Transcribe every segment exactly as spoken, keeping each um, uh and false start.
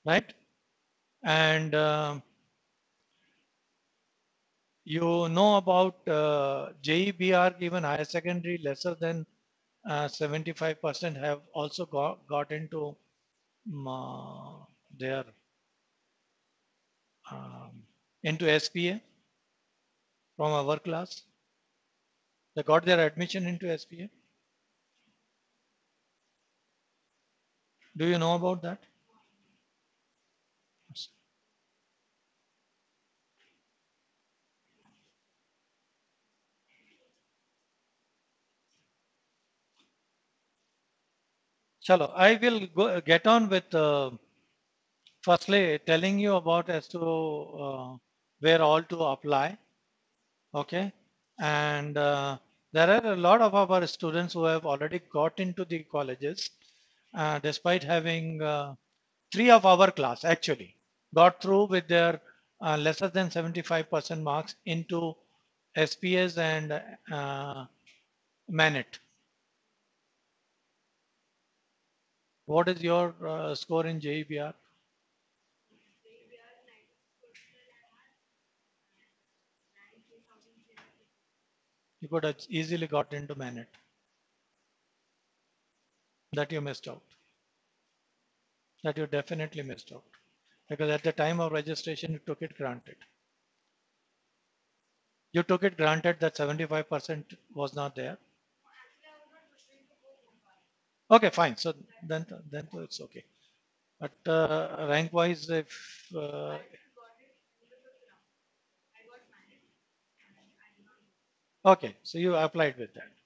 right? And uh, you know about uh, J E B R, even higher secondary, lesser than uh, seventy-five percent have also got, got into um, uh, their um, into S P A from our class. They got their admission into S P A. Do you know about that? Chalo, I will go, get on with uh, firstly telling you about as to uh, where all to apply. Okay, and uh, there are a lot of our students who have already got into the colleges, uh, despite having uh, three of our class actually got through with their uh, lesser than seventy-five percent marks into S P S and uh, Manet. What is your uh, score in J E B R? You could have easily got into Manet. That you missed out. That you definitely missed out. Because at the time of registration, you took it granted. You took it granted that seventy-five percent was not there. Okay, fine. So then, then it's okay. But uh, rank wise, if uh, okay, so you applied with that.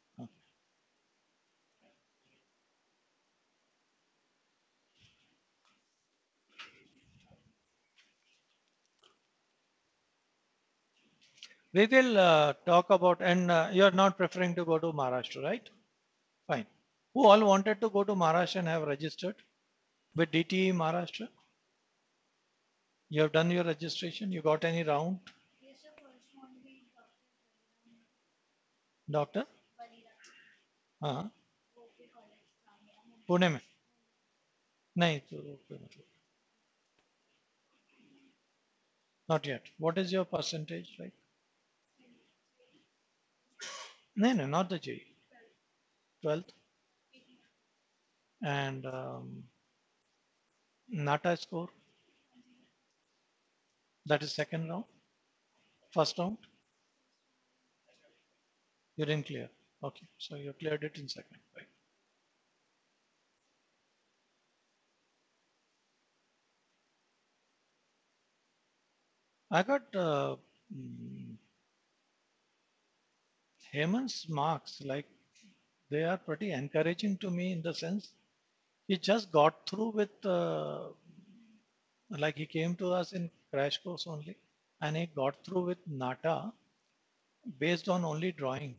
We will uh, talk about, and uh, you're not preferring to go to Maharashtra, right? Fine. Who all wanted to go to Maharashtra and have registered with D T E Maharashtra? You have done your registration. You got any round, doctor? हाँ पुणे में नहीं तो कोई मतलब not yet. What is your percentage, right? No, no, not the J E E. twelfth and um, NATA score. That is second round. First round you didn't clear. Okay, so you cleared it in second, right? I got uh, mm, Hemant's marks, like they are pretty encouraging to me in the sense he just got through with, uh, like he came to us in crash course only, and he got through with NATA based on only drawing.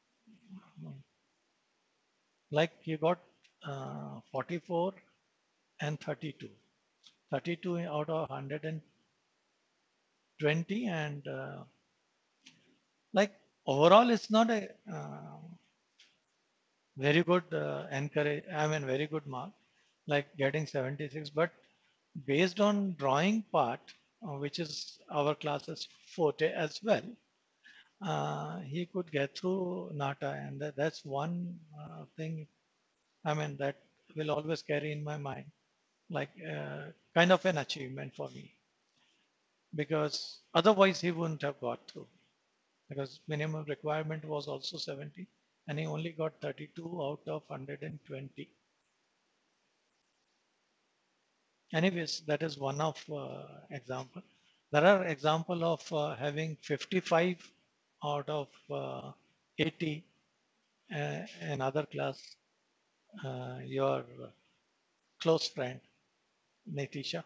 Like he got uh, forty-four and thirty-two. thirty-two out of one hundred twenty, and uh, like overall it's not a uh, very good uh, encourage, I mean very good mark, like getting seventy-six, but based on drawing part, uh, which is our class's forte as well, uh, he could get through NATA, and that, that's one uh, thing, I mean, that will always carry in my mind, like uh, kind of an achievement for me, because otherwise he wouldn't have got through, because minimum requirement was also seventy, and he only got thirty-two out of one hundred twenty. Anyways, that is one of uh, example. There are example of uh, having fifty-five out of uh, eighty, uh, another class, uh, your close friend, Nitisha.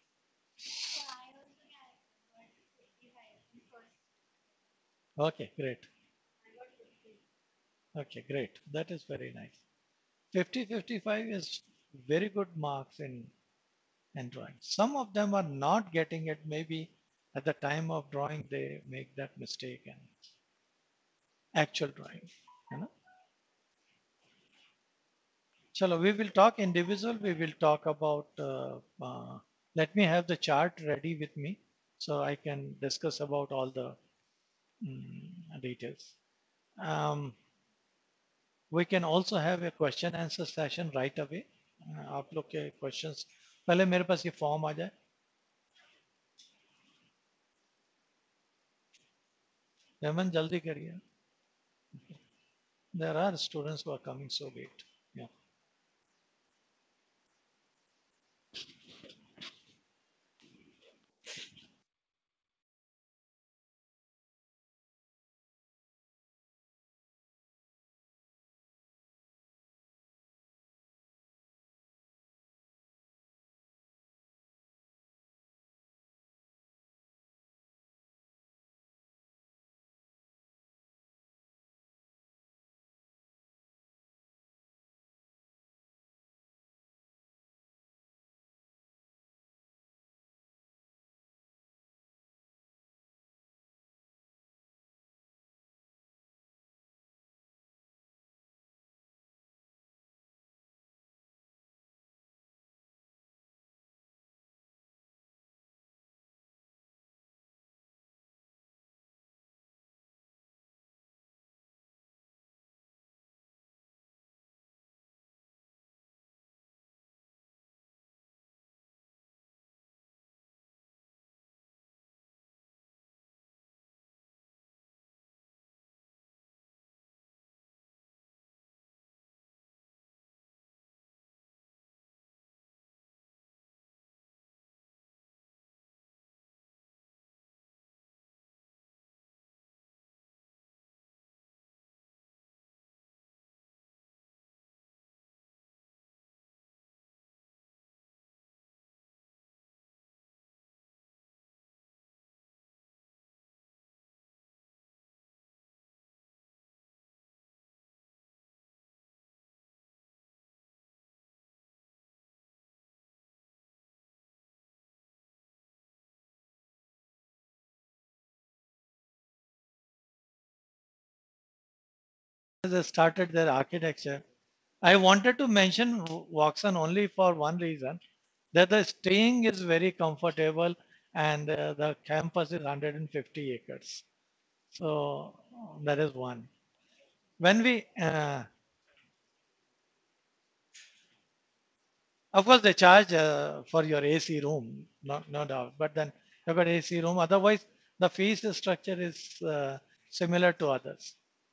Okay, great. Okay, great. That is very nice. fifty fifty-five is very good marks in, in drawing. Some of them are not getting it. Maybe at the time of drawing, they make that mistake and actual drawing, you know. Chalo, we will talk individual. We will talk about uh, uh, Let me have the chart ready with me so I can discuss about all the mm, details. Um, we can also have a question answer session right away. Uh, आप लोग के questions पहले मेरे पास ये form आ जाए. हेमंत जल्दी करिए. There are students who are coming so late. Yeah. They started their architecture. I wanted to mention Waxan only for one reason, that the staying is very comfortable and uh, the campus is one hundred fifty acres. So that is one. When we, uh, of course, they charge uh, for your A C room, no, no doubt, but then you've got A C room. Otherwise, the fees structure is uh, similar to others.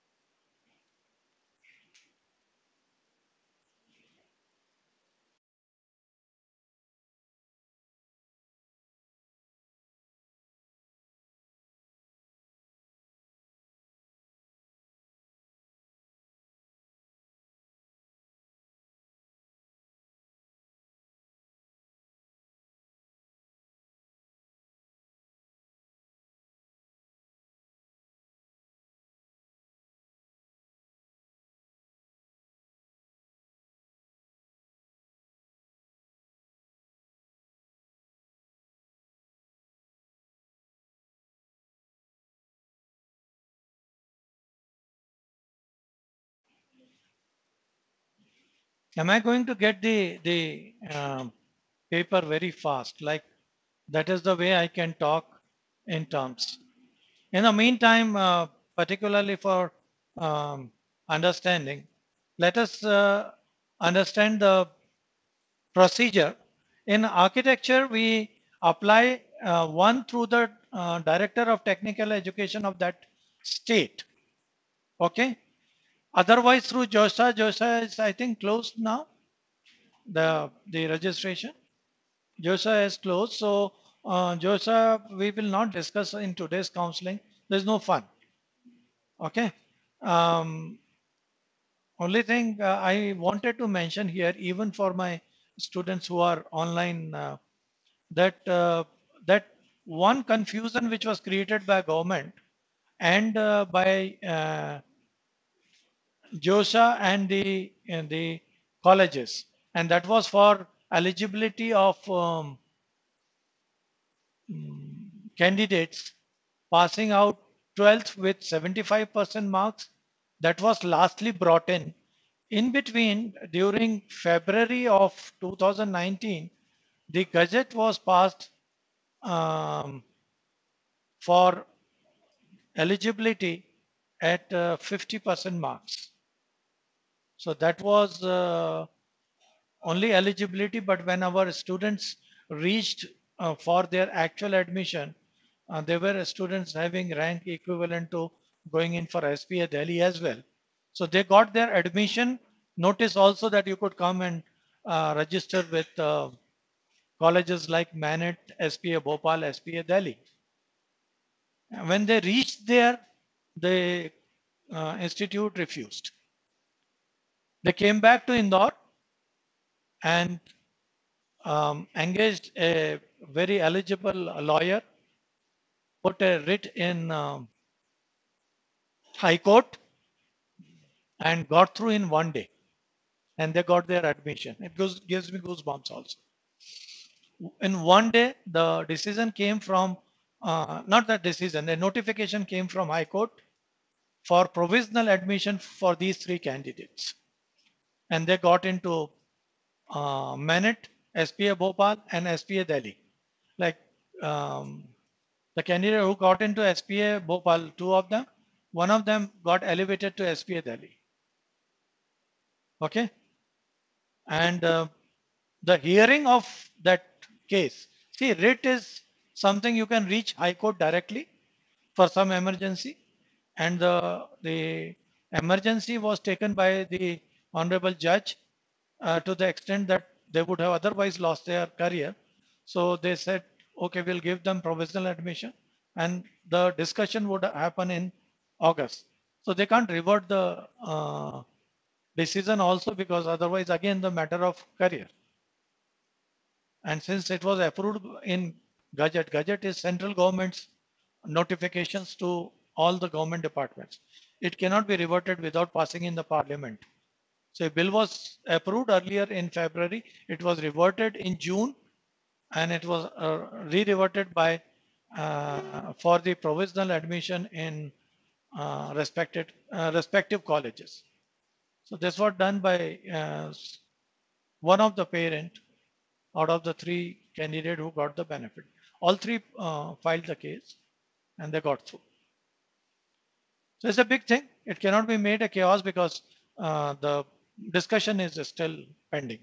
Am I going to get the the um, paper very fast? Like that is the way I can talk in terms. In the meantime, uh, particularly for um, understanding, let us uh, understand the procedure. In architecture, we apply uh, one through the uh, director of technical education of that state. Okay. Otherwise, through JOSA, JOSA is I think closed now. The the registration. JOSA is closed. So uh, JOSA we will not discuss in today's counseling. There's no fun. Okay. Um, only thing uh, I wanted to mention here, even for my students who are online, uh, that uh, that one confusion which was created by government and uh, by uh, JOSA and the and the colleges, and that was for eligibility of um, candidates passing out twelfth with seventy-five percent marks. That was lastly brought in. In between, during February of two thousand nineteen, the Gazette was passed um, for eligibility at uh, fifty percent marks. So that was uh, only eligibility, but when our students reached uh, for their actual admission, uh, there were students having rank equivalent to going in for S P A Delhi as well. So they got their admission notice also that you could come and uh, register with uh, colleges like Manet, S P A Bhopal, S P A Delhi. When they reached there, the uh, institute refused. They came back to Indore and um, engaged a very eligible lawyer, put a writ in um, High Court, and got through in one day. And they got their admission. It goes, gives me goosebumps also. In one day, the decision came from, uh, not that decision, a notification came from High Court for provisional admission for these three candidates. And they got into uh, Manet, S P A Bhopal, and S P A Delhi. Like um, the candidate who got into S P A Bhopal, two of them, one of them got elevated to S P A Delhi. Okay. And uh, the hearing of that case, see, writ is something you can reach High Court directly for some emergency. And the, the emergency was taken by the honorable judge uh, to the extent that they would have otherwise lost their career. So they said, okay, we'll give them provisional admission, and the discussion would happen in August. So they can't revert the uh, decision also, because otherwise again the matter of career. And since it was approved in Gazette, Gazette is central government's notifications to all the government departments. It cannot be reverted without passing in the parliament. So a bill was approved earlier in February. It was reverted in June, and it was uh, re-reverted by uh, for the provisional admission in uh, respected uh, respective colleges. So this was done by uh, one of the parent out of the three candidates who got the benefit. All three uh, filed the case and they got through. So it's a big thing. It cannot be made a chaos because uh, the discussion is still pending.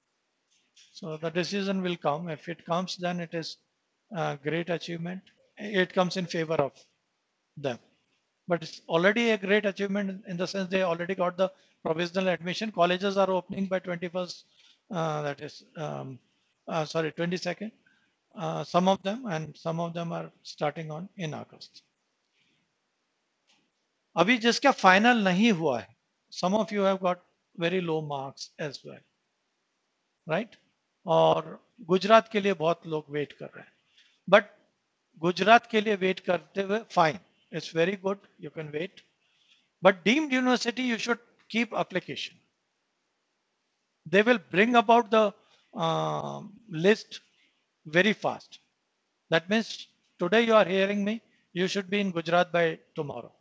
So the decision will come. If it comes, then it is a great achievement. It comes in favor of them. But it's already a great achievement in the sense they already got the provisional admission. Colleges are opening by twenty-first, uh, that is, um, uh, sorry, twenty-second. Uh, some of them, and some of them are starting on in August. अभी जिसका final नहीं हुआ है, some of you have got very low marks as well, right? और गुजरात के लिए बहुत लोग वेट कर रहे हैं, बट गुजरात के लिए वेट करते हुए fine, it's very good, you can wait, but deemed university you should keep application. They will bring about the uh, list very fast. That means today you are hearing me, you should be in Gujarat by tomorrow.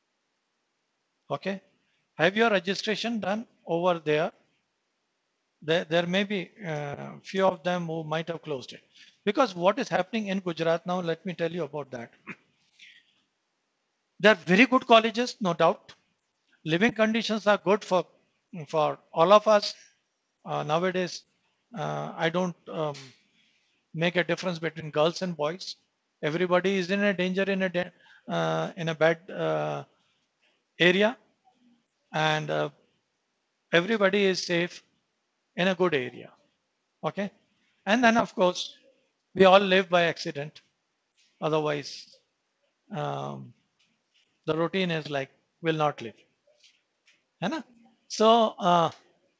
Okay. Have your registration done over there? There, there may be uh, few of them who might have closed it. Because what is happening in Gujarat now, let me tell you about that. They are very good colleges, no doubt. Living conditions are good for, for all of us. Uh, nowadays, uh, I don't um, make a difference between girls and boys. Everybody is in a danger in a, uh, in a bad uh, area, and uh, everybody is safe in a good area. Okay. And then of course, we all live by accident. Otherwise, um, the routine is like, will not live. है ना? So, uh,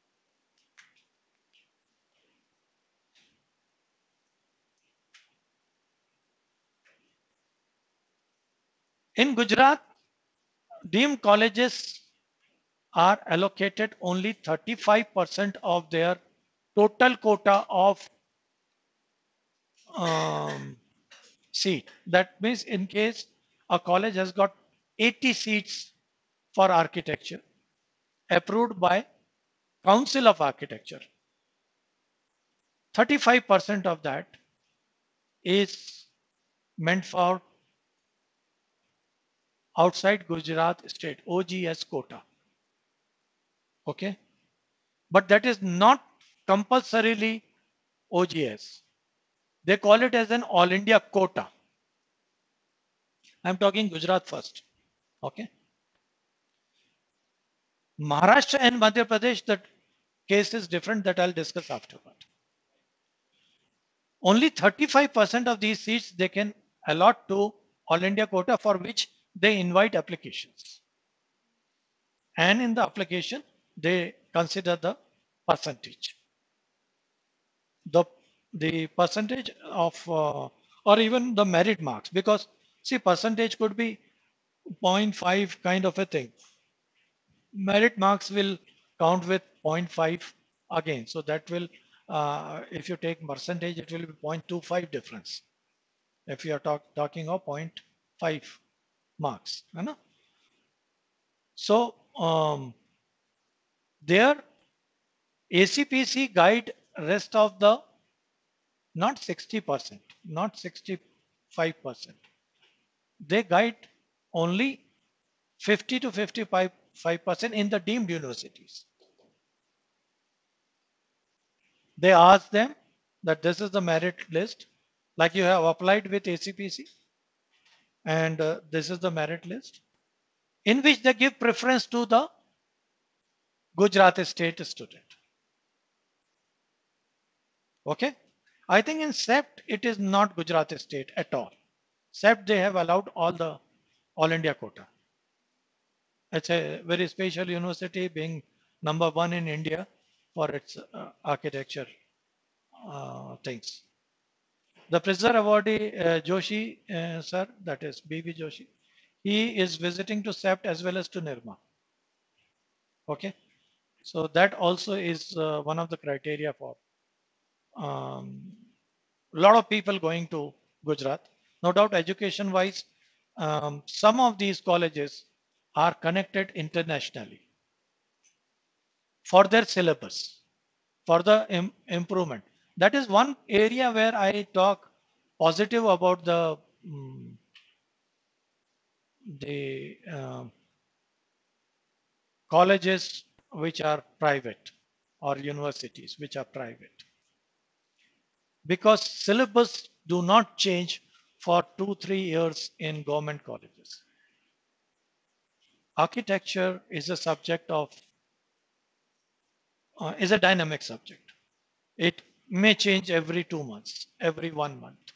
in Gujarat, deemed colleges are allocated only thirty-five percent of their total quota of um, seat. That means in case a college has got eighty seats for architecture approved by Council of Architecture. thirty-five percent of that is meant for outside Gujarat state, O G S quota. Okay. But that is not compulsorily O G S. They call it as an all India quota. I'm talking Gujarat first. Okay. Maharashtra and Madhya Pradesh, the case is different that I'll discuss afterward. Only thirty-five percent of these seats they can allot to all India quota, for which they invite applications. And in the application, they consider the percentage. The, the percentage of, uh, or even the merit marks, because see, percentage could be zero point five kind of a thing. Merit marks will count with zero point five again. So that will, uh, if you take percentage, it will be zero point two five difference. If you are talk, talking of zero point five marks. You know? So um, their A C P C guide rest of the, not sixty percent, not sixty-five percent. They guide only fifty to fifty-five percent in the deemed universities. They ask them that this is the merit list, like you have applied with A C P C, and uh, this is the merit list, in which they give preference to the Gujarat state student. Okay. I think in S E P T, it is not Gujarat state at all. S E P T, they have allowed all the all India quota. It's a very special university, being number one in India for its uh, architecture uh, things. The Pritzker awardee, uh, Joshi, uh, sir, that is B B Joshi, he is visiting to S E P T as well as to Nirma. Okay. So that also is uh, one of the criteria for um, a lot of people going to Gujarat. No doubt, education wise, um, some of these colleges are connected internationally for their syllabus, for the Im- improvement. That is one area where I talk positive about the mm, the uh, colleges which are private, or universities which are private, because syllabus do not change for two three years in government colleges. Architecture is a subject of uh, is a dynamic subject. It may change every two months, every one month.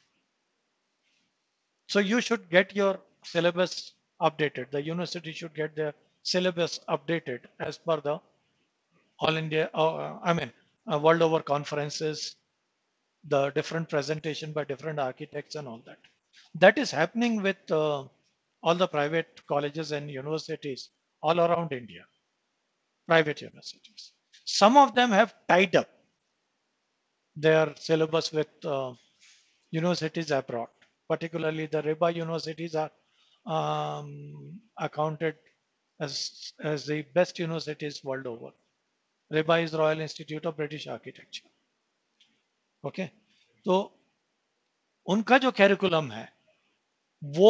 So you should get your syllabus updated. The university should get their syllabus updated as per the all India, uh, I mean, uh, world over conferences, the different presentation by different architects and all that. That is happening with uh, all the private colleges and universities all around India, private universities. Some of them have tied up their syllabus with uh, universities abroad, particularly the RIBA universities are um, accounted as, as the best universities world over. RIBA is Royal Institute of British Architecture. Okay okay? तो उनका जो curriculum है वो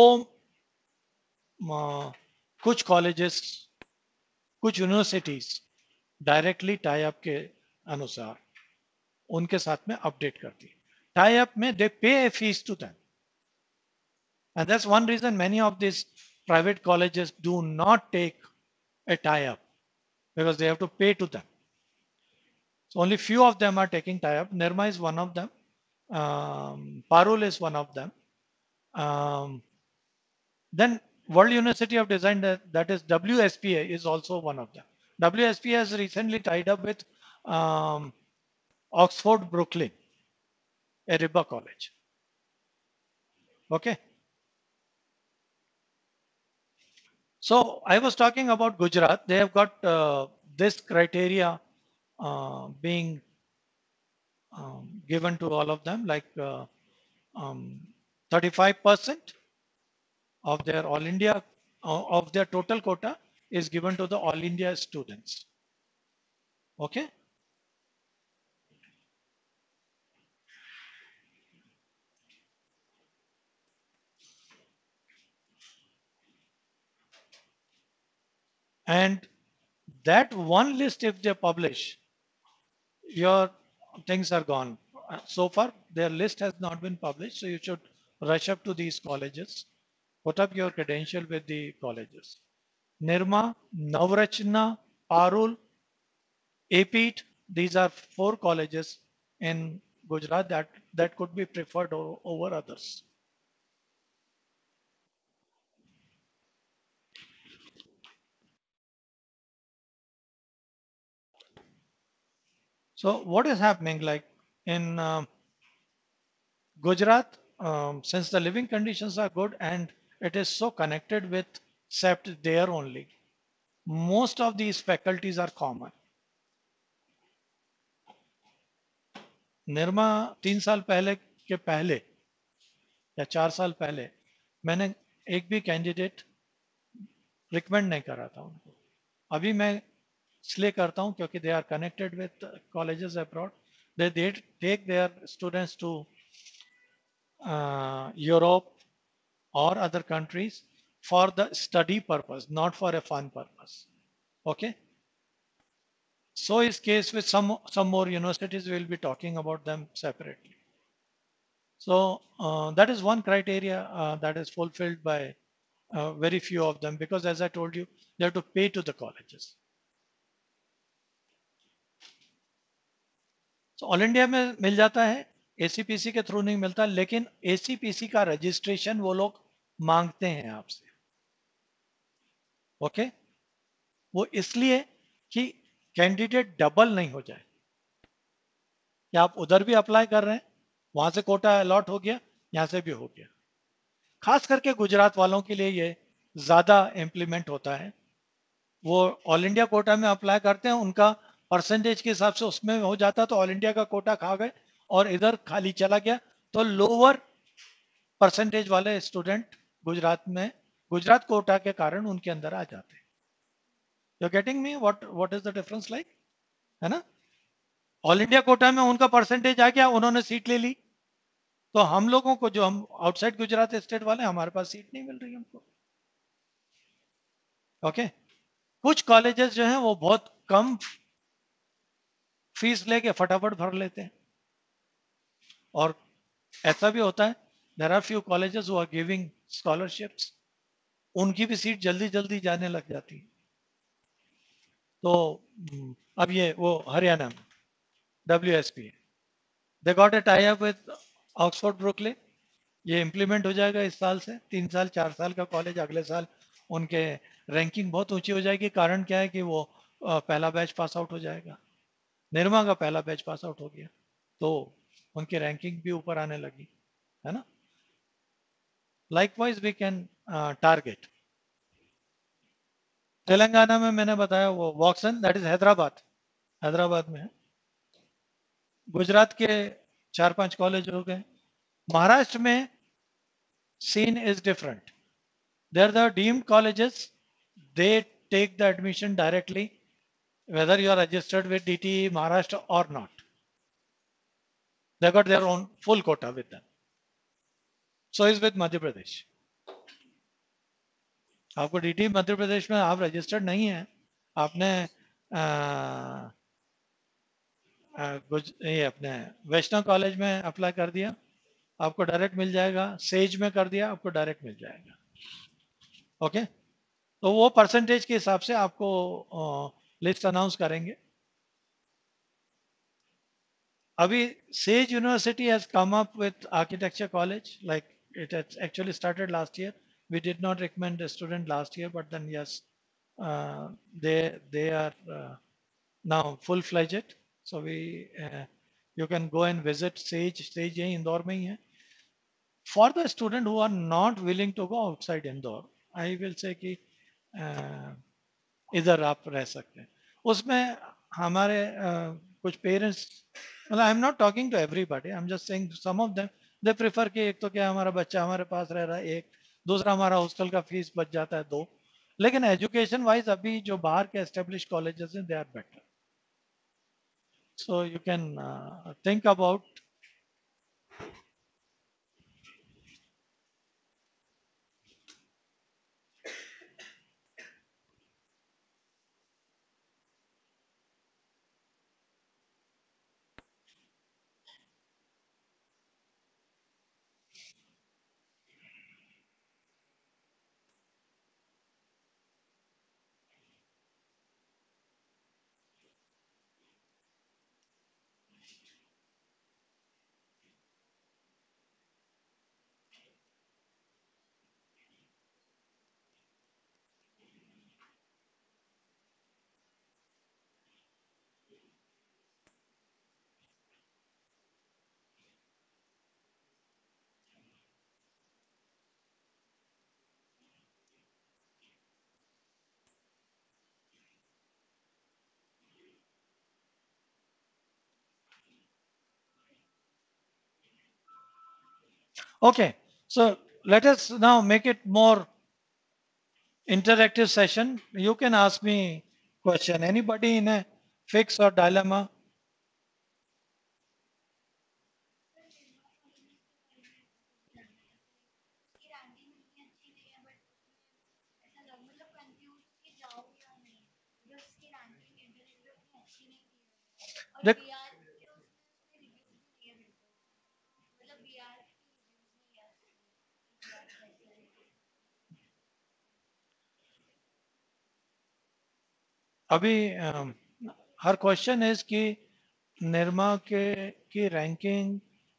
आ, कुछ colleges, कुछ universities directly tie up के अनुसार उनके साथ में अपडेट करती है. टाई अप में they pay a fees to them, and that's one reason many of these private colleges do not take a tie up, because they have to pay to them. So only few of them are taking tie up. Nirma is one of them. Um, Parul is one of them. Um, then World University of Design, that, that is W S P A, is also one of them. W S P A has recently tied up with um, Oxford Brooklyn, a RIBA college. Okay. So I was talking about Gujarat. They have got uh, this criteria uh, being um, given to all of them, like uh, um, thirty-five percent of their all India, uh, of their total quota is given to the all India students. Okay. And that one list, if they publish, your things are gone. Uh, So far, their list has not been published, so you should rush up to these colleges, put up your credential with the colleges. Nirma, Navrachna, Parul, APEAT, these are four colleges in Gujarat that, that could be preferred o- over others. So what is happening like in um Gujarat, um, since the living conditions are good and it is so connected with S E P T there only, most of these faculties are common. Nirma तीन साल पहले के पहले या चार साल पहले मैंने एक भी कैंडिडेट रिकमेंड नहीं करा था उनको. अभी मैं इसलिए करता हूँ क्योंकि they are connected with colleges abroad. They they take their students to Europe or other countries for the study purpose, not for a fun purpose. Okay. So is case with some some more universities. We'll be talking about them separately. So uh, that is one criteria uh, that is fulfilled by uh, very few of them, because as I told you, they have to pay to the colleges. So all India में मिल जाता है, ACPC के through नहीं मिलता, लेकिन ACPC का registration वो लोग मांगते हैं आपसे. ओके. वो इसलिए कि कैंडिडेट डबल नहीं हो जाए, कि आप उधर भी अप्लाई कर रहे हैं, वहां से कोटा अलॉट हो गया, यहां से भी हो गया. खास करके गुजरात वालों के लिए ये ज्यादा इम्प्लीमेंट होता है. वो ऑल इंडिया कोटा में अप्लाई करते हैं, उनका परसेंटेज के हिसाब से उसमें हो जाता, तो ऑल इंडिया का कोटा खा गए और इधर खाली चला गया, तो लोअर परसेंटेज वाले स्टूडेंट गुजरात में गुजरात कोटा के कारण उनके अंदर आ जाते हैं. You getting me what what is the difference like, है ना. ऑल इंडिया कोटा में उनका परसेंटेज आ गया, उन्होंने सीट ले ली, तो हम लोगों को, जो हम आउटसाइड गुजरात स्टेट वाले, हमारे पास सीट नहीं मिल रही हमको. ओके. कुछ कॉलेजेस जो हैं वो बहुत कम फीस लेके फटाफट भर लेते हैं, और ऐसा भी होता है, there are few colleges who are giving scholarships, उनकी भी सीट जल्दी जल्दी जाने लग जाती है. तो हम्म, अब ये वो हरियाणा में W S P, they got a tie up with Oxford Brookes. ये इम्प्लीमेंट हो जाएगा इस साल से, तीन साल चार साल का कॉलेज अगले साल उनके रैंकिंग बहुत ऊंची हो जाएगी. कारण क्या है कि वो अ, पहला बैच पास आउट हो जाएगा. निर्मा का पहला बैच पास आउट हो गया, तो उनकी रैंकिंग भी ऊपर आने लगी, है ना. Likewise we can target. Telangana में मैंने बताया वो वॉक्सन, दैट इज हैदराबाद, हैदराबाद में है. गुजरात के चार पांच कॉलेज हो गए. महाराष्ट्र में scene is different. They are the deemed colleges. They take the admission directly, whether you are registered with D T E Maharashtra or not. They got their own full quota with them. So is with Madhya Pradesh. आपको DT Madhya Pradesh में आप registered नहीं है, आपने आ, आ, गुज, ये अपने वैष्णव college में अप्लाई कर दिया, आपको डायरेक्ट मिल जाएगा. सेज में कर दिया, आपको डायरेक्ट मिल जाएगा. ओके. तो वो परसेंटेज के हिसाब से आपको लिस्ट अनाउंस करेंगे. Abhi, Sage University has come up with architecture college, like it has actually started last year. We did not recommend a student last year, but then yes, uh, they they are uh, now full fledged. So we uh, you can go and visit Sage. Sage यहीं इंदौर में ही है. For the student who are not willing to go outside Indore, I will say कि uh, इधर आप रह सकते हैं. उसमें हमारे uh, कुछ पेरेंट्स, मतलब I am not talking to everybody, I am just saying some of them, they prefer कि एक तो क्या हमारा बच्चा हमारे पास रह रहा है, एक दूसरा हमारा हॉस्टल का फीस बच जाता है, दो. लेकिन एजुकेशन वाइज अभी जो बाहर के एस्टेब्लिश कॉलेजेस हैं, they are better. So you can think about. Okay, so let us now make it more interactive session. You can ask me question. Anybody in a fix or dilemma? देख, अभी um, her question is कि निर्मा के की ranking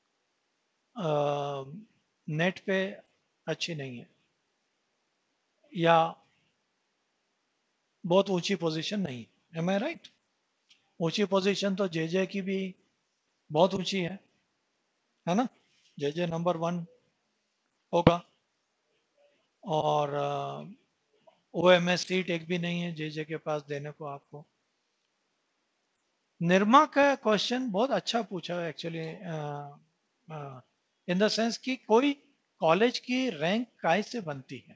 net पे अच्छी नहीं है या बहुत ऊंची पोजीशन नहीं, एम आई राइट? ऊंची पोजीशन तो जे जे की भी बहुत ऊंची है है ना? जे जे नंबर वन होगा, और ओ एम एस सीट एक भी नहीं है जे जे के पास देने को आपको। निर्मा का क्वेश्चन बहुत अच्छा पूछा है एक्चुअली, इन द सेंस कि कोई कॉलेज की रैंक काय से बनती है?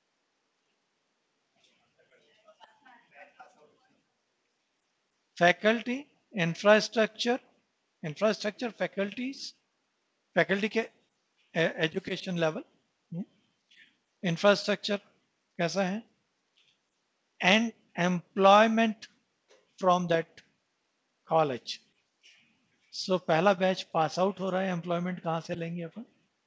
Faculty, infrastructure, infrastructure faculties, faculty के एजुकेशन लेवल, इंफ्रास्ट्रक्चर कैसा है, and employment from that college. So पहला बैच पास आउट हो रहा है, एम्प्लॉयमेंट कहाँ से लेंगे अपन?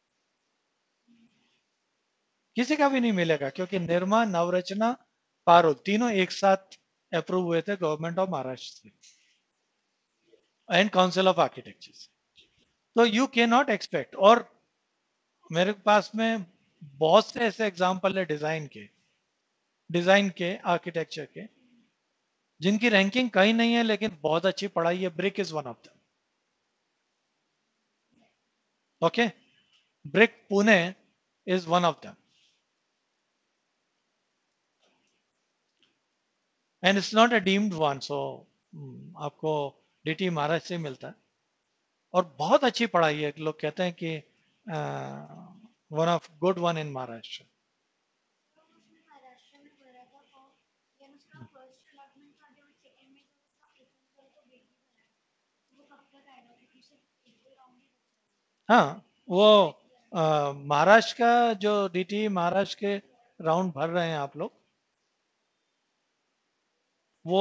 किसी का भी नहीं मिलेगा, क्योंकि निर्मा, नवरचना, पारो तीनों एक साथ अप्रूव हुए थे गवर्नमेंट ऑफ महाराष्ट्र से एंड काउंसिल ऑफ आर्किटेक्चर। तो यू कैन नॉट एक्सपेक्ट, और मेरे पास में बहुत से ऐसे एग्जाम्पल है डिजाइन के, डिजाइन के आर्किटेक्चर के, जिनकी रैंकिंग कहीं नहीं है लेकिन बहुत अच्छी पढ़ाई है। Brick is one of them. Okay, Brick Pune is one of them, and it's not a deemed one, so hmm, आपको डीटी महाराष्ट्र से मिलता है और बहुत अच्छी पढ़ाई है। लोग कहते हैं कि one of good one in Maharashtra. हाँ, वो अ, महाराष्ट्र का जो डीटी महाराष्ट्र के राउंड भर रहे हैं आप लोग, वो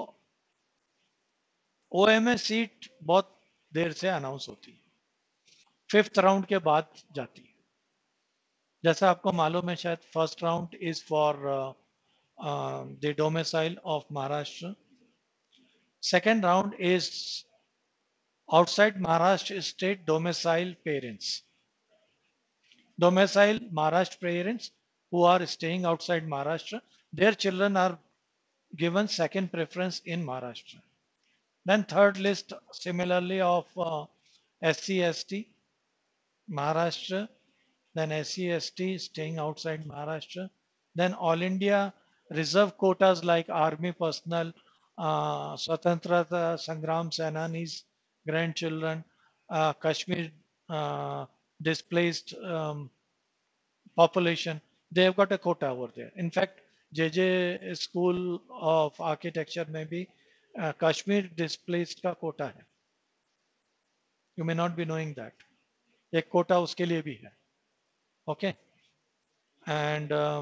ओ एम एस सीट बहुत देर से अनाउंस होती है, फिफ्थ राउंड के बाद जाती है। जैसा आपको मालूम है शायद, first round is for the domicile of Maharashtra, second round is outside Maharashtra state domicile parents, domicile Maharashtra parents who are staying outside Maharashtra, their children are given second preference in Maharashtra. Then third list similarly of uh, S C S T Maharashtra, then S C S T staying outside Maharashtra, then all India reserve quotas like army personnel, uh, Swatantrata Sangram Senanis, grandchildren, uh, Kashmir uh, displaced um, population, they have got a quota over there. In fact, J J School of Architecture में भी uh, Kashmir displaced का quota है. You may not be knowing that. एक quota उसके लिए भी है. Okay. And uh,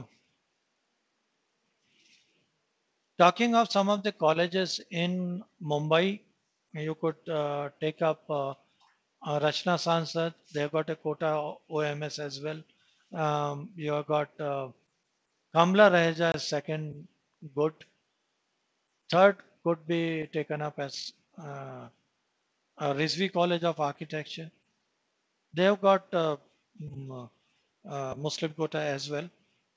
talking of some of the colleges in Mumbai, you could uh, take up uh, uh, Rachna Sansad. They've got a quota O M S as well. Um, you have got uh, Kamla Raheja as second good. Third could be taken up as uh, uh, Rizvi College of Architecture. They have got uh, mm, uh, Muslim quota as well.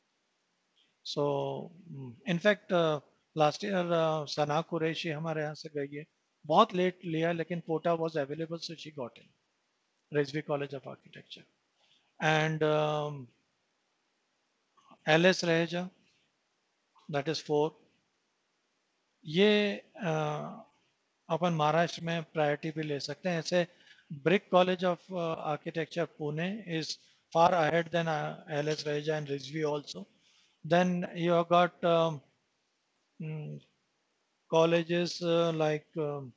So, mm, in fact, uh, last year uh, Sana Qureshi हमारे यहाँ से गई है, बहुत late लिया लेकिन quota was available, so she got in Rizvi College of Architecture. And um, L S Raheja, that is four. ये uh, अपन महाराष्ट्र में प्रायोरिटी भी ले सकते हैं ऐसे। Brick college of architecture Pune is far ahead than uh, L S Reja and Rizvi also. Then you have got um, mm, colleges uh, like um,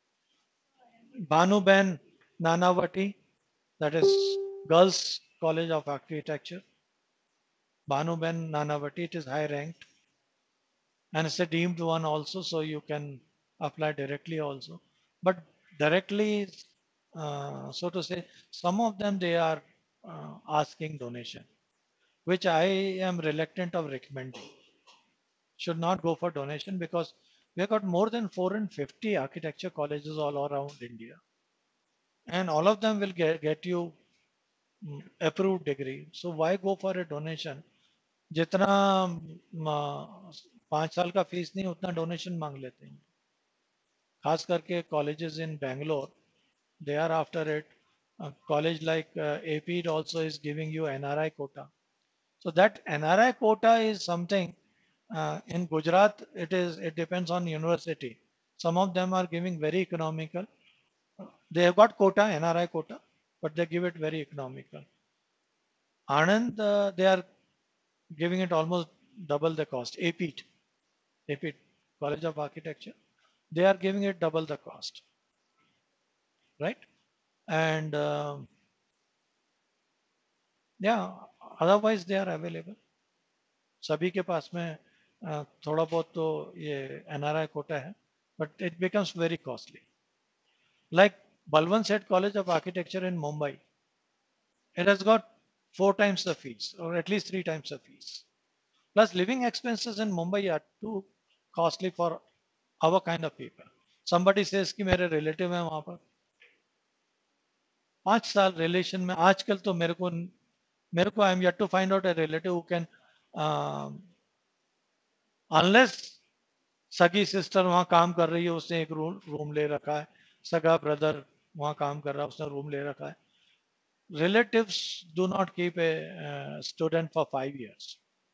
Bhanuben Nanavati, that is Girls College of Architecture. Bhanuben Nanavati, it is high ranked and it's a deemed one also, so you can apply directly also. But directly, uh, so to say, some of them they are uh, asking donation, which I am reluctant of recommending. Should not go for donation because we have got more than four hundred fifty architecture colleges all around India, and all of them will get, get you mm, approved degree. So why go for a donation? जितना म, पाँच साल का fees नहीं उतना donation मांग लेते हैं खास करके colleges in Bangalore they are after it a college like uh, A P also is giving you N R I quota so that N R I quota is something uh, in Gujarat it is it depends on university some of them are giving very economical they have got quota N R I quota but they give it very economical Anand uh, they are giving it almost double the cost A P A P College of Architecture they are giving it double the cost right and um yeah otherwise they are available सभी के पास में अ, थोड़ा बहुत तो ये NRI quota है but it becomes very costly like Balwant College of Architecture in Mumbai it has got four times the fees or at least three times the fees plus living expenses in Mumbai are too costly for our kind of people somebody says कि मेरे relative है वहां पर पांच साल relation में आजकल तो मेरे को मेरे को I am yet to find out a relative who can unless सगी सिस्टर वहां काम कर रही है उसने एक रूम रूम ले रखा है सगा ब्रदर वहां काम कर रहा है उसने रूम ले रखा है relatives do not keep a uh, student for five years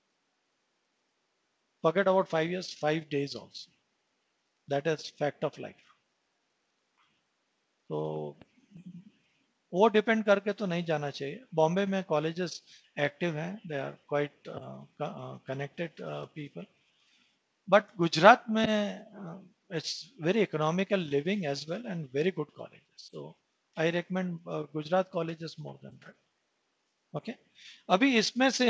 forget about five years five days also that is fact of life तो वो डिपेंड करके तो नहीं जाना चाहिए बॉम्बे में कॉलेजेस एक्टिव हैं they are quite connected people but Gujarat में it's very economical living as well and very good colleges so I recommend Gujarat colleges more than that okay अभी इसमें से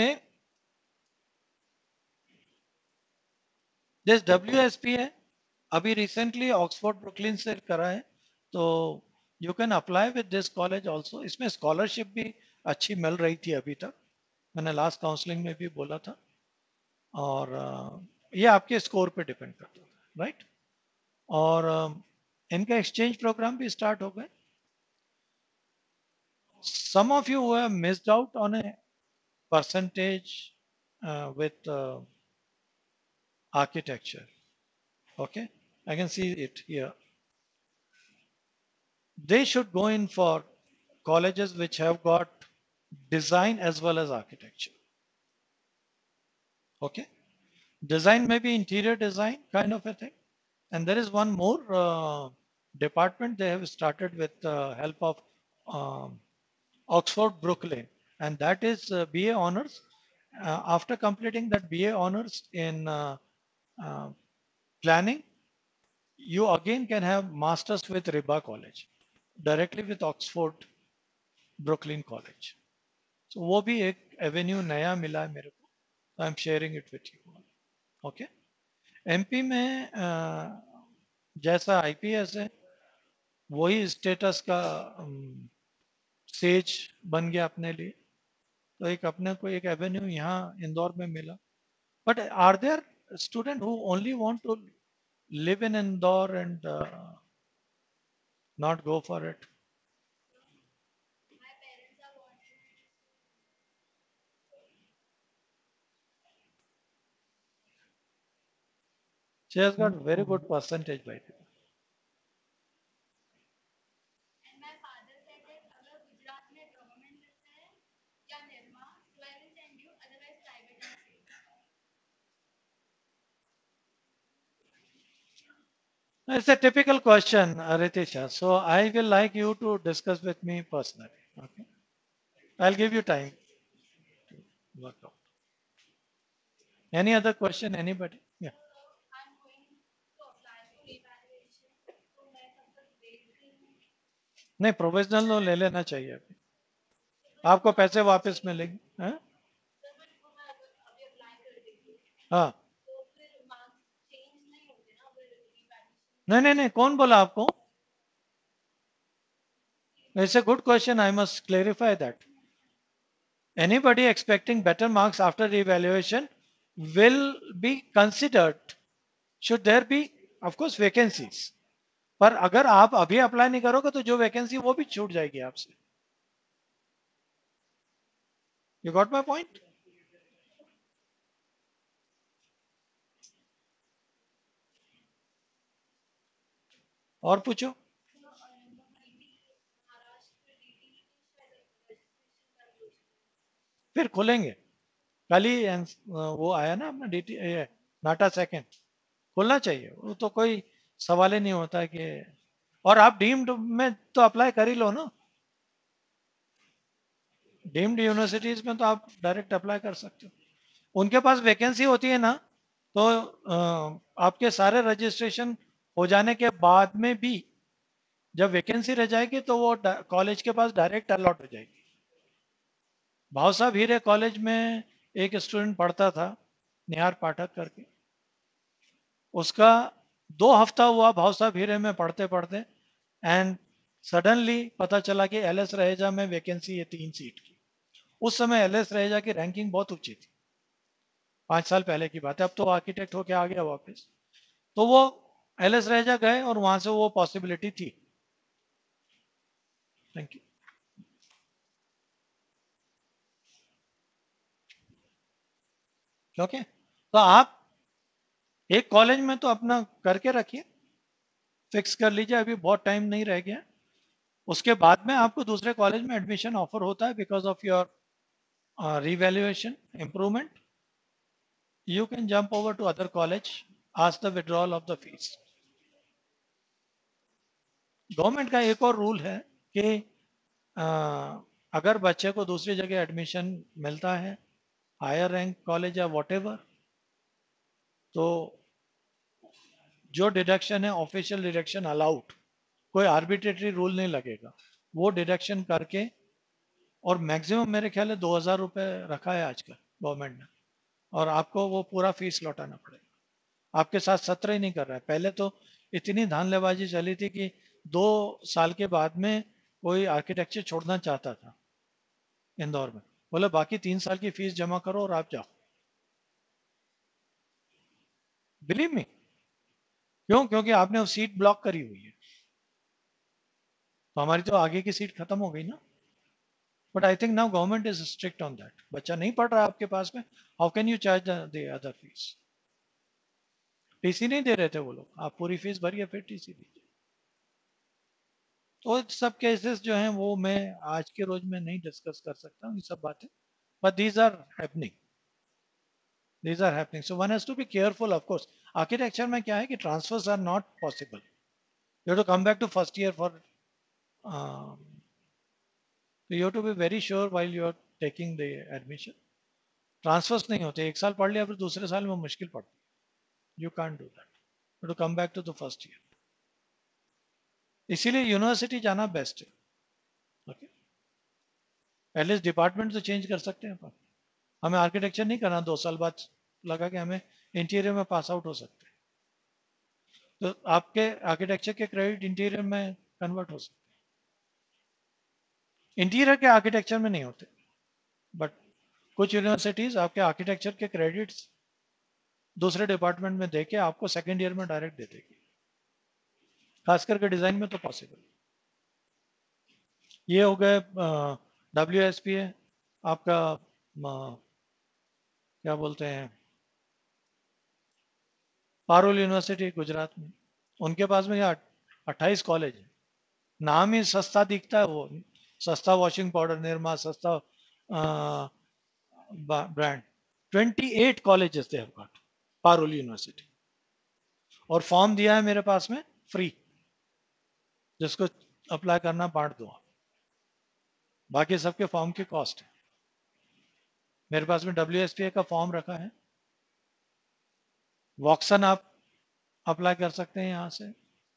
दिस डब्ल्यू एस पी है अभी रिसेंटली ऑक्सफोर्ड ब्रुकलिन से करा है तो you can apply with this college also इसमें स्कॉलरशिप भी अच्छी मिल रही थी अभी तक मैंने लास्ट काउंसलिंग में भी बोला था और अ, ये आपके स्कोर पे डिपेंड करता है राइट और अ, इनका एक्सचेंज प्रोग्राम भी स्टार्ट हो गए some of you have missed out on a percentage with architecture okay I can see it here they should go in for colleges which have got design as well as architecture okay design may be interior design kind of a thing and there is one more uh, department they have started with the help of um, Oxford Brooklyn and that is uh, B A honors uh, after completing that B A honors in uh, uh, planning you again can have masters with Riba College directly with Oxford Brooklyn College so वो भी एक Avenue नया मिला है मेरे को I am sharing it with you okay MP में अ, जैसा आईपीएस है वही स्टेटस का सेज बन गया अपने लिए तो एक अपने को एक एवेन्यू यहाँ इंदौर में मिला but are there student who only want to live in Indore and uh, not go for it. She has got very good percentage by the way. It's a typical question, Ritisha. So I will like you to discuss with me personally. Okay. I'll give you time to work out. Any other question? Anybody? Yeah. नहीं, professional तो ले लेना चाहिए अभी, आपको पैसे वापस मिलेंगे। हाँ हाँ, नहीं नहीं नहीं, कौन बोला आपको? It's a good question, I must clarify that. Anybody expecting better marks after reevaluation will be considered. Should there be, of course, vacancies. पर अगर आप अभी अप्लाई नहीं करोगे तो जो वैकेंसी वो भी छूट जाएगी आपसे. You got my point? और पूछो. फिर खुलेंगे. कल ही एंस- वो आया ना अपना डीटी नाटा सेकंड, खुलना चाहिए, वो तो कोई सवाल ही नहीं होता कि. और आप डीम्ड में तो अप्लाई कर ही लो ना. डीम्ड यूनिवर्सिटीज में तो आप डायरेक्ट अप्लाई कर सकते हो. उनके पास वैकेंसी होती है ना, तो अ, आपके सारे रजिस्ट्रेशन हो जाने के बाद में भी जब वैकेंसी रह जाएगी तो वो कॉलेज के पास डायरेक्ट अलॉट हो जाएगी. भाव साहब हीरे कॉलेज में एक स्टूडेंट पढ़ता था, निहार पाठक करके. उसका दो हफ्ता हुआ भाव साहब हीरे में पढ़ते पढ़ते, एंड सडनली पता चला कि एल एस रहेजा में वैकेंसी है तीन सीट की. उस समय एल एस रहेजा की रैंकिंग बहुत ऊंची थी, पाँच साल पहले की बात है, अब तो आर्किटेक्ट होके आ गया वापस. तो वो एल एस रहेजा गए और वहां से वो पॉसिबिलिटी थी. Thank you. ओके, तो आप एक कॉलेज में तो अपना करके रखिए, फिक्स कर लीजिए, अभी बहुत टाइम नहीं रह गया. उसके बाद में आपको दूसरे कॉलेज में एडमिशन ऑफर होता है because of your revaluation improvement. You can jump over to other college, ask the withdrawal of the fees. Government का एक और रूल है कि अ, अगर बच्चे को दूसरी जगह एडमिशन मिलता है, हायर रैंक कॉलेज या वॉट एवर, तो जो डिडक्शन है ऑफिशियल डिडक्शन अलाउड, कोई आर्बिट्रेटरी रूल नहीं लगेगा. वो डिडक्शन करके, और मैक्सिमम मेरे ख्याल है दो हजार रुपये रखा है आजकल गवर्नमेंट ने, और आपको वो पूरा फीस लौटाना पड़ेगा. आपके साथ सत्र ही नहीं कर रहा है. पहले तो इतनी धांधलेबाजी चली थी कि दो साल के बाद में कोई आर्किटेक्चर छोड़ना चाहता था इंदौर में, बोले बाकी तीन साल की फीस जमा करो और आप जाओ. Believe me. क्यों? क्योंकि आपने वो सीट ब्लॉक करी हुई है, तो हमारी तो आगे की सीट खत्म हो गई ना. But I think now government is strict on that. बच्चा नहीं पढ़ रहा है आपके पास में, how can you charge the other fees? TC नहीं दे रहे थे वो लोग, आप पूरी फीस भरिए फिर टीसी दीजिए. तो सब केसेस जो हैं वो मैं आज के रोज में नहीं डिस्कस कर सकता हूँ ये सब बातें, but these are happening. These are happening, so one has to be careful. Of course architecture में क्या है कि transfers are not possible. You have to come back to first year for, you have to be very sure while you are taking the admission. Transfers नहीं होते, एक साल पढ़ लिया फिर दूसरे साल में मुश्किल पड़ती है. You can't do that. You to come back to the first year. इसीलिए यूनिवर्सिटी जाना बेस्ट है. ओके, एटलीस्ट डिपार्टमेंट तो चेंज कर सकते हैं अपन. हमें आर्किटेक्चर नहीं करना, दो साल बाद लगा कि हमें इंटीरियर में पास आउट हो सकते हैं, तो आपके आर्किटेक्चर के क्रेडिट इंटीरियर में कन्वर्ट हो सकते हैं. इंटीरियर के आर्किटेक्चर में नहीं होते, बट कुछ यूनिवर्सिटीज आपके आर्किटेक्चर के क्रेडिट्स दूसरे डिपार्टमेंट में देके आपको सेकेंड ईयर में डायरेक्ट दे देगी, खास करके डिजाइन में तो पॉसिबल. ये हो गए डब्ल्यू एस पी है आपका, अ, क्या बोलते हैं, पारुल यूनिवर्सिटी गुजरात में. उनके पास में यहाँ अट्ठाईस कॉलेज है. नाम ही सस्ता दिखता है, वो सस्ता वॉशिंग पाउडर निरमा, सस्ता brand. Twenty eight colleges they have got, Parul university. और फॉर्म दिया है मेरे पास में फ्री, जिसको अप्लाई करना बांट दो. बाकी सबके फॉर्म की कॉस्ट है। मेरे पास में डब्ल्यू एस पी ए का फॉर्म रखा है। वॉक्सन आप अप्लाई कर सकते हैं यहाँ से।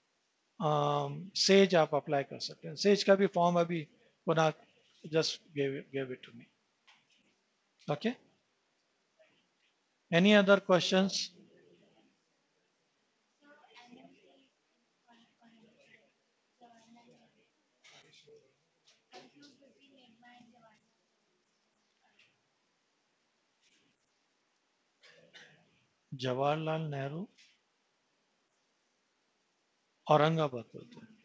सेज आप अप्लाई कर सकते हैं। सेज का भी फॉर्म अभी पुनः just give give it to me. Okay, any other questions? Jawaharlal Nehru Aurangabad बोलते हैं।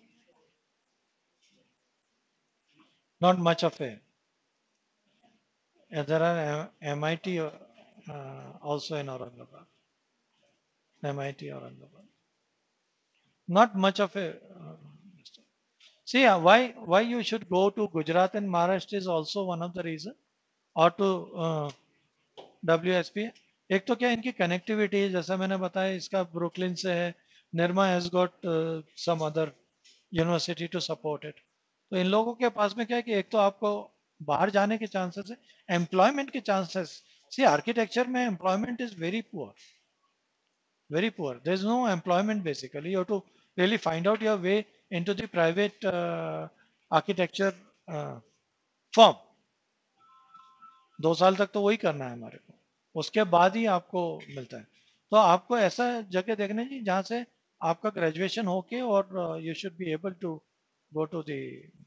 Not much of a, there are M I T uh, also in Aurangabad. M I T Aurangabad. Not much of a. Uh, see, uh, why why you should go to Gujarat and Maharashtra is also one of the reason, or to uh, W S P. एक तो क्या इनकी connectivity है, जैसा मैंने बताया इसका Brooklyn से है। Nirma has got some other university to support it. तो इन लोगों के पास में क्या है कि एक तो आपको बाहर जाने के चांसेस है, एम्प्लॉयमेंट के चांसेस। सी आर्किटेक्चर में employment is very poor, very poor. There's no employment basically. You have to really find out your way into the private uh, architecture uh, firm. दो साल तक तो वही करना है हमारे को, उसके बाद ही आपको मिलता है। तो आपको ऐसा जगह देखना चाहिए जहाँ से आपका ग्रेजुएशन होके और you should be able to go to the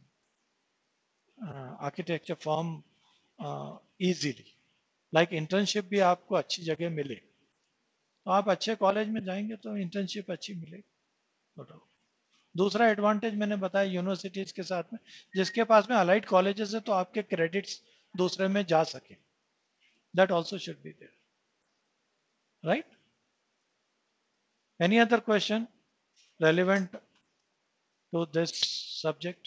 architecture firm easily. Like internship भी आपको अच्छी जगह मिले, तो आप अच्छे कॉलेज में जाएंगे तो इंटर्नशिप अच्छी मिलेगी। दूसरा एडवांटेज मैंने बताया यूनिवर्सिटीज के साथ में, जिसके पास में अलाइड कॉलेजेस है तो आपके क्रेडिट्स दूसरे में जा सके, that also should be there, right? Any other question relevant to this subject?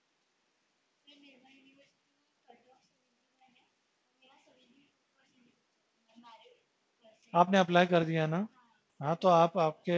आपने अप्लाई कर दिया ना? हाँ, तो आप आपके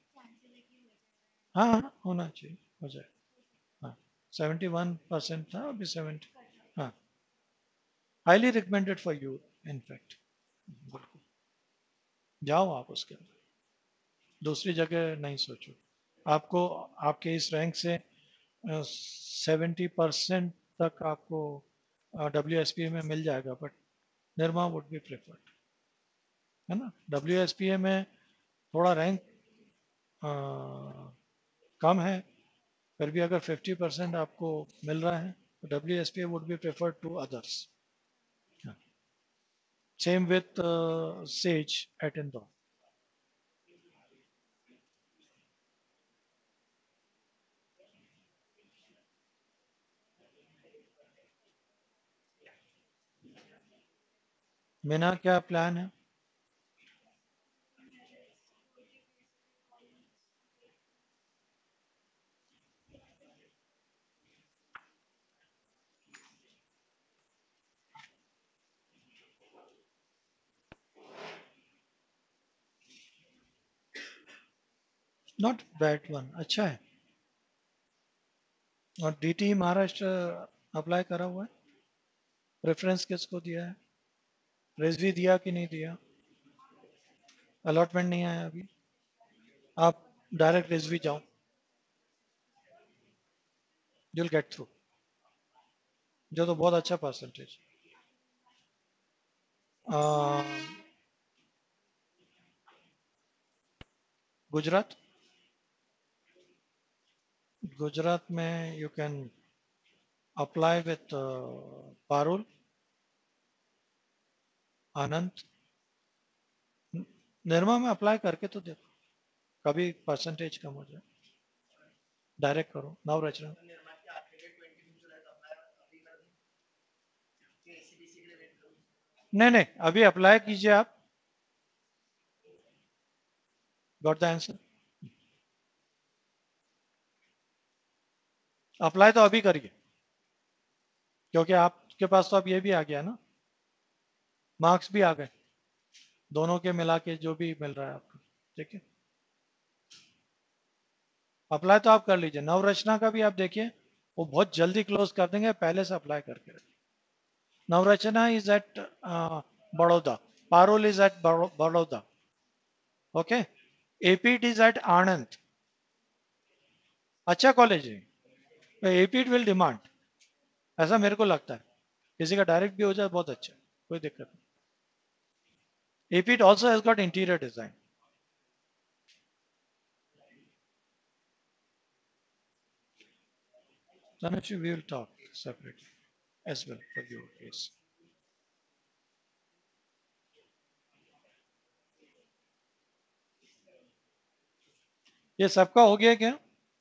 हाँ हाँ होना चाहिए, हो जाए। हाँ, सेवेंटी वन परसेंट था, अभी सेवेंटी। हाँ, highly recommended for you in fact. बिल्कुल, जाओ आप उसके अंदर, दूसरी जगह नहीं सोचो। आपको आपके इस रैंक से सेवेंटी परसेंट तक आपको डब्ल्यू एस पी ए में मिल जाएगा, but Nirma would be preferred, है ना? डब्ल्यू एस पी ए में थोड़ा रैंक कम है, फिर भी अगर फिफ्टी परसेंट आपको मिल रहा है तो W S P A would be preferred to others. Same with SAGE at Indore. Meena क्या प्लान है? नॉट बैड वन, अच्छा है। और डी टी महाराष्ट्र अप्लाई करा हुआ है? प्रेफरेंस किसको दिया है? रिजवी दिया कि नहीं दिया? अलॉटमेंट नहीं आया अभी? आप डायरेक्ट रिजवी जाओ, you'll get through, जो तो बहुत अच्छा परसेंटेज। गुजरात, गुजरात में you can apply with Parul, Anand. Nirma में अप्लाई करके तो देखो, कभी परसेंटेज कम हो जाए, डायरेक्ट करो नव रचना। नहीं नहीं, अभी अप्लाई कीजिए आप। Got the answer? अप्लाई तो अभी करिए, क्योंकि आपके पास तो अब ये भी आ गया ना, मार्क्स भी आ गए, दोनों के मिला के जो भी मिल रहा है आपको, ठीक है? अप्लाई तो आप कर लीजिए। नवरचना का भी आप देखिए, वो बहुत जल्दी क्लोज कर देंगे पहले से अप्लाई करके। Navrachana is at Baroda, Parul is at Baroda, okay, APIED is at Anand, अच्छा कॉलेज है, एपीट विल डिमांड, ऐसा मेरे को लगता है। किसी का डायरेक्ट भी हो जाए बहुत अच्छा, कोई दिक्कत नहीं। APIED also has got interior design. Tanushree, we will talk separately as well for your case. ये सबका हो गया क्या?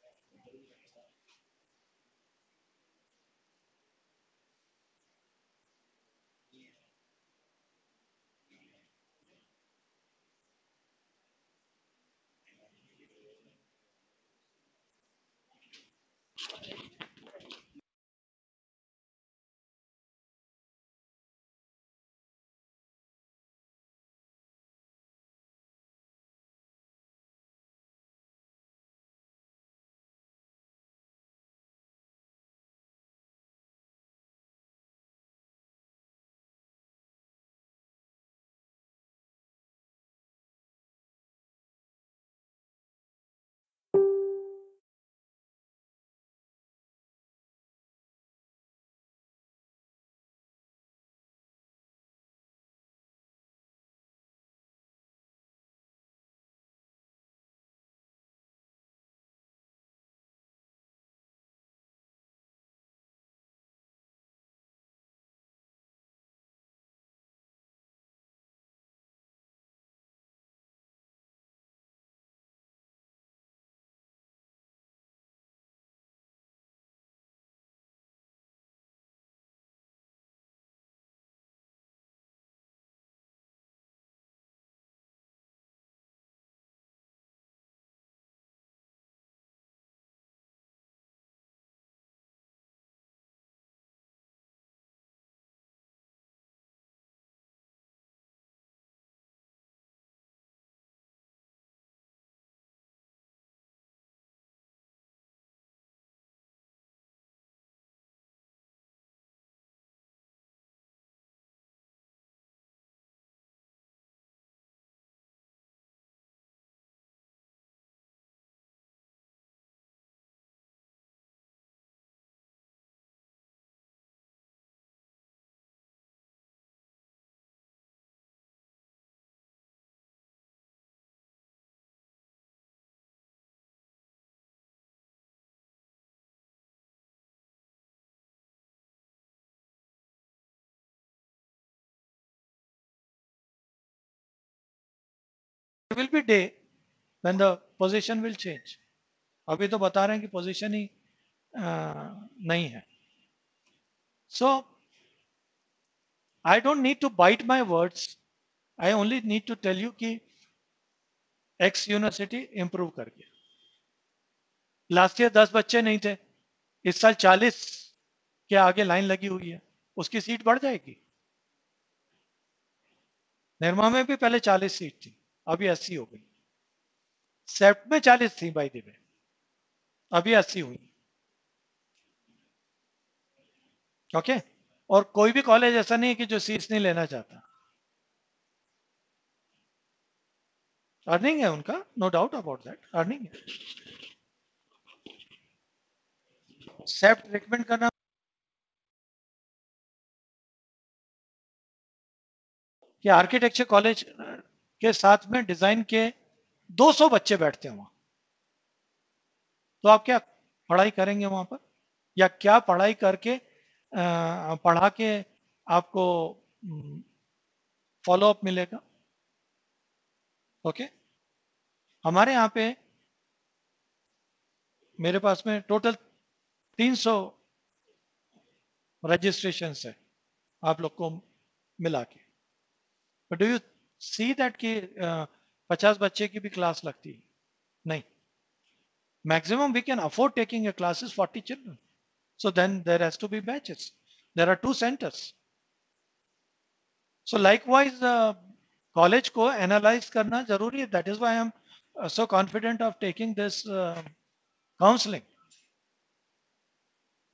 There will be day when the position will change. अभी तो बता रहे हैं कि पोजीशन ही अ, नहीं है. So I don't need to bite my words. I only need to tell you कि X यूनिवर्सिटी इंप्रूव कर गया. लास्ट ईयर दस बच्चे नहीं थे, इस साल चालीस के आगे लाइन लगी हुई है, उसकी सीट बढ़ जाएगी. निर्मा में भी पहले चालीस सीट थी, अभी अस्सी हो गई. सेप्ट में चालीस थी बाई द वे, अभी अस्सी हुई. ओके, और कोई भी कॉलेज ऐसा नहीं है कि जो सीट्स नहीं लेना चाहता. अर्निंग है उनका, no doubt about that, earning है. सेप्ट रिकमेंड करना कि आर्किटेक्चर कॉलेज के साथ में डिजाइन के दो सौ बच्चे बैठते हैं वहां, तो आप क्या पढ़ाई करेंगे वहां पर, या क्या पढ़ाई करके अ, पढ़ा के आपको फॉलो अप मिलेगा. ओके, हमारे यहाँ पे मेरे पास में टोटल तीन सौ रजिस्ट्रेशन है आप लोग को मिला के. डू यू सी दैट कि पचास बच्चे की भी क्लास लगती है? नहीं, maximum we can afford taking a classes forty children. So then there has to be batches. There are two centers. So likewise, uh, college को analyze करना जरूरी है. That is why I am uh, so confident of taking this uh, counseling.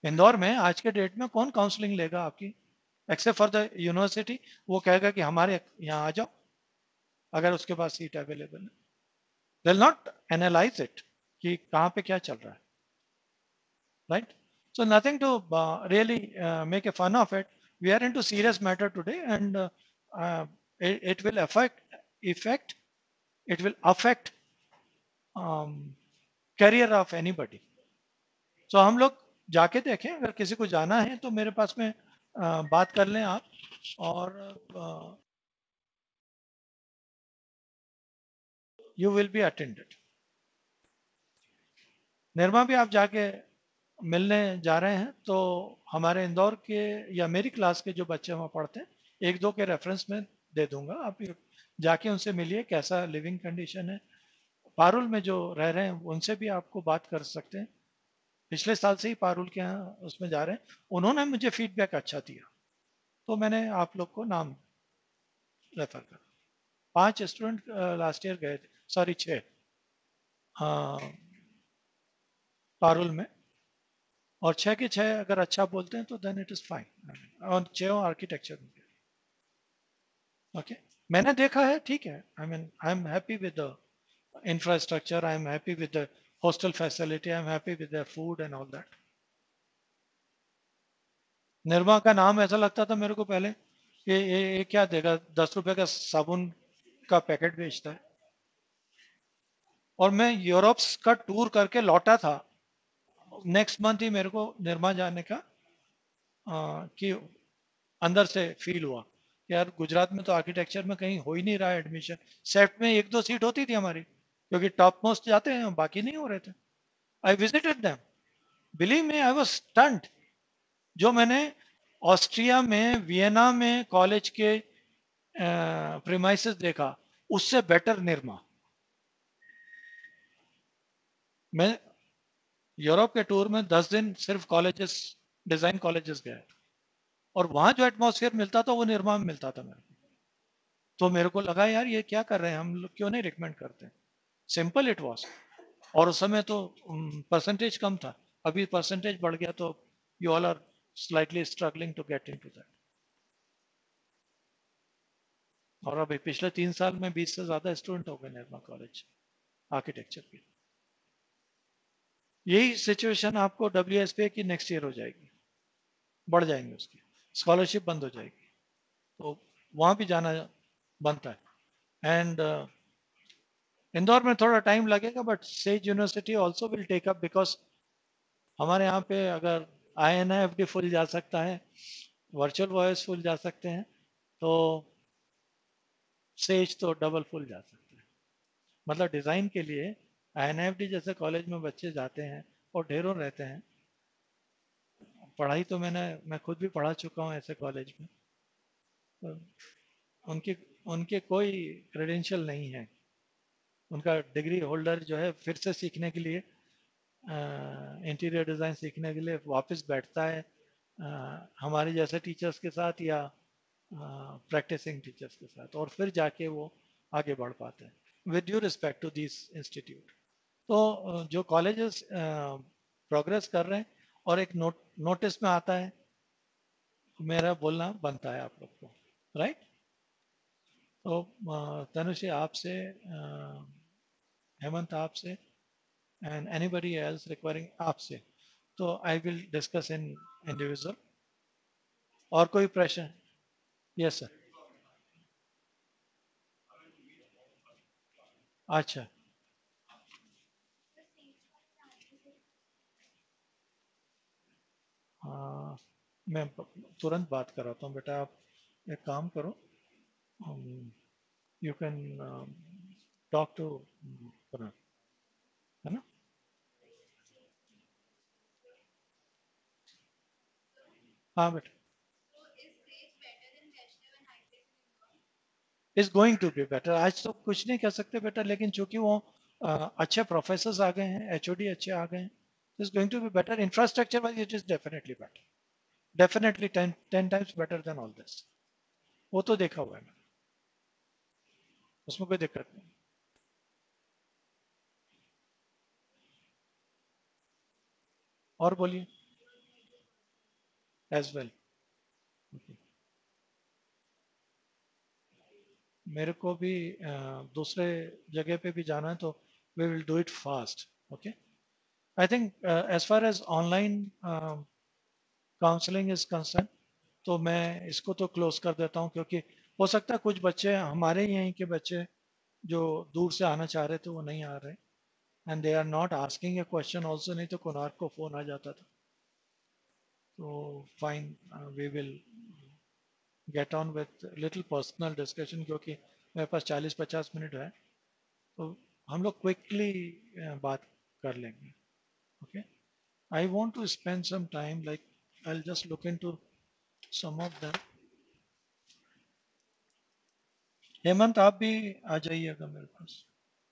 Indore में आज के date में कौन counselling लेगा आपकी, एक्सेप्ट फॉर द यूनिवर्सिटी। वो कहेगा कि हमारे यहाँ आ जाओ अगर उसके पास सीट अवेलेबल है। They will not analyse it कि कहाँ पे क्या चल रहा है, right. So nothing to uh, really uh, make a fun of it. We are into serious matter today, and uh, uh, it, it will affect effect it will affect um, career of anybody. So हम लोग जाके देखें, अगर किसी को जाना है तो मेरे पास में uh, बात कर लें आप, और you will be attended. Nirma भी आप जाके मिलने जा रहे हैं तो हमारे इंदौर के या मेरी क्लास के जो बच्चे वहाँ पढ़ते हैं, एक दो के रेफरेंस में दे दूंगा, आप जाके उनसे मिलिए कैसा लिविंग कंडीशन है। पारुल में जो रह रहे हैं उनसे भी आपको बात कर सकते हैं, पिछले साल से ही पारुल के यहाँ उसमें जा रहे हैं, उन्होंने मुझे फीडबैक अच्छा दिया, तो मैंने आप लोग को नाम रेफर कर। पांच स्टूडेंट लास्ट ईयर गए थे, सॉरी छः, हाँ, पारुल में, और छः के छः अगर अच्छा बोलते हैं तो देन इट इज फाइन, और छः आर्किटेक्चर में। ओके, मैंने देखा है, ठीक है, I mean I am happy with the infrastructure, I am happy with the hostel facility, I am happy with their food and all that. Nirma का नाम ऐसा लगता था मेरे को पहले, ये ये, ये क्या देगा, दस रुपए का साबुन का पैकेट बेचता है। और मैं यूरोप का टूर करके लौटा था, नेक्स्ट मंथ ही मेरे को निर्मा जाने का आ, कि अंदर से फील हुआ कि यार गुजरात में तो आर्किटेक्चर में कहीं हो ही नहीं रहा है एडमिशन। सेफ्ट में एक दो सीट होती थी हमारी, क्योंकि टॉप मोस्ट जाते हैं, बाकी नहीं हो रहे थे। I visited them, believe me I was stunned. जो मैंने ऑस्ट्रिया में, वियना में कॉलेज के प्रीमाइसेस देखा, उससे बेटर निर्मा। मैं यूरोप के टूर में दस दिन सिर्फ कॉलेजेस, डिजाइन कॉलेजेस गया, और वहां जो एटमॉस्फेयर मिलता था वो निर्मा में मिलता था मेरे को। तो मेरे को लगा यार ये क्या कर रहे हैं हम लोग, क्यों नहीं रिकमेंड करते। Simple it was. और उस समय तो परसेंटेज कम था, अभी परसेंटेज बढ़ गया, तो you all are slightly struggling to get into that. और अभी पिछले तीन साल में बीस से ज्यादा स्टूडेंट हो गए निर्मा कॉलेज आर्किटेक्चर के। यही सिचुएशन आपको डब्ल्यू एस पी की नेक्स्ट ईयर हो जाएगी, बढ़ जाएंगे उसकी, स्कॉलरशिप बंद हो जाएगी, तो वहां भी जाना बनता है। एंड uh, इंदौर में थोड़ा टाइम लगेगा, but SAGE university also will take up, because हमारे यहाँ पे अगर I N I F D full जा सकता है, वर्चुअल वॉइस फुल जा सकते हैं, तो सेज तो डबल फुल जा सकते हैं। मतलब डिज़ाइन के लिए I N I F D जैसे कॉलेज में बच्चे जाते हैं और ढेरों रहते हैं। पढ़ाई तो मैंने मैं खुद भी पढ़ा चुका हूँ ऐसे कॉलेज में, तो उनके उनके कोई क्रेडेंशियल नहीं है। उनका डिग्री होल्डर जो है फिर से सीखने के लिए, इंटीरियर डिज़ाइन सीखने के लिए वापस बैठता है अ, हमारे जैसे टीचर्स के साथ या प्रैक्टिसिंग टीचर्स के साथ, और फिर जाके वो आगे बढ़ पाते हैं। With due respect to this institute, तो अ, जो कॉलेजेस प्रोग्रेस कर रहे हैं और एक नोट नोटिस में आता है, मेरा बोलना बनता है आप लोग को, राइट। तो तनुश्री आपसे, अ, हेमंत आपसे, एंड एनीबडी एल्स रिक्वायरिंग आपसे, तो I will discuss in individual. और कोई प्रश्न? Yes sir. अच्छा, हाँ, मैं तुरंत बात कराता हूँ बेटा, आप एक काम करो, यू कैन टॉक टू पुनः, है ना। हाँ बेटा, is going to be better. आज तो कुछ नहीं कह सकते बेटा, लेकिन चूंकि वो अ, अच्छे प्रोफेसर्स आ गए हैं, एच ओ डी अच्छे आ गए हैं, is going to be better. Infrastructure wise it is definitely better, definitely ten ten times better than all this. वो तो देखा हुआ है मैंने, उसमें कोई दिक्कत नहीं। और बोलिए। as well. Okay. मेरे को भी uh, दूसरे जगह पे भी जाना है तो we will do it fast. Okay. I think uh, as far as online um, counseling is concerned, तो मैं इसको तो क्लोज कर देता हूँ क्योंकि हो सकता है कुछ बच्चे हमारे यहीं के बच्चे जो दूर से आना चाह रहे थे वो नहीं आ रहे and they are not asking a question also, नहीं तो कुनार को फोन आ जाता था. तो fine, we will get on with little personal discussion क्योंकि मेरे पास चालीस पचास मिनट है तो हम लोग क्विकली बात कर लेंगे. Okay. I want to spend some time like I just look into some of them. Hemant आप भी आ जाइएगा मेरे पास.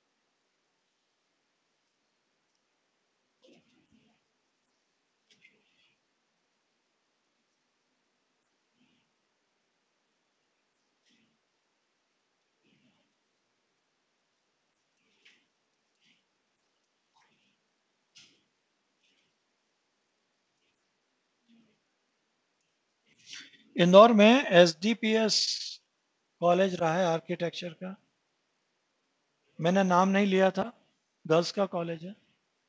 इंदौर में S D P S college रहा है आर्किटेक्चर का. मैंने नाम नहीं लिया था. गर्ल्स का कॉलेज है.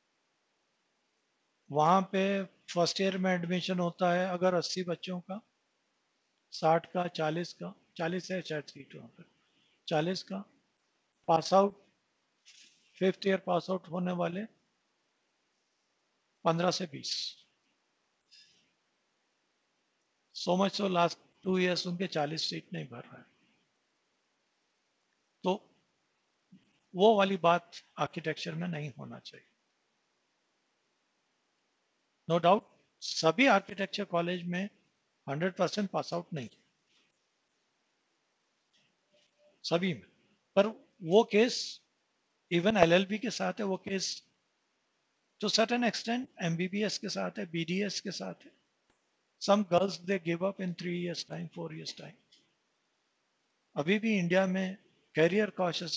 वहाँ पे फर्स्ट ईयर में एडमिशन होता है अगर अस्सी बच्चों का, साठ का, चालीस का, चालीस है शायद सीट वहाँ पे, चालीस का pass out, fifth year pass out होने वाले पंद्रह से बीस. So much so last two years उनके चालीस सीट नहीं भर रहा है. तो वो वाली बात आर्किटेक्चर में नहीं होना चाहिए. नो no डाउट सभी आर्किटेक्चर कॉलेज में हंड्रेड परसेंट पास आउट नहीं, सभी में. पर वो case even L L B के साथ है, वो case to certain extent M B B S के साथ है, बी डी एस के साथ है. Some girls they give up in three years time, four years time. अभी भी इंडिया में career conscious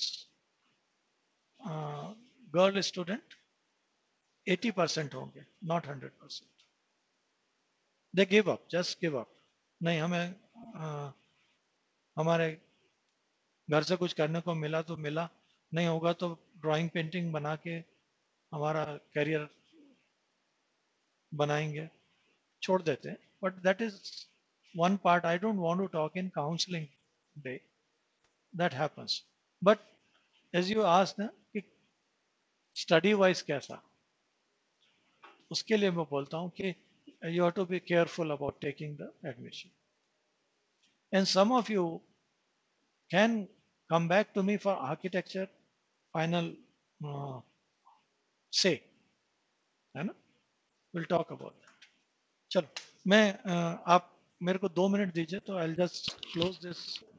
girl student eighty percent होंगे, not hundred percent. They give up, just give up. नहीं हमें uh, हमारे घर से कुछ करने को मिला तो मिला, नहीं होगा तो ड्राइंग पेंटिंग बना के हमारा करियर बनाएंगे, छोड़ देते हैं. But that is one part. I don't want to talk in counselling day. That happens. But as you asked ना कि स्टडी वाइज कैसा, उसके लिए मैं बोलता हूँ कि you have to be careful about taking the admission. And some of you can come back to me for architecture final से, है ना. Will talk about that. चलो मैं uh, आप मेरे को दो मिनट दीजिए तो आई जस्ट क्लोज दिस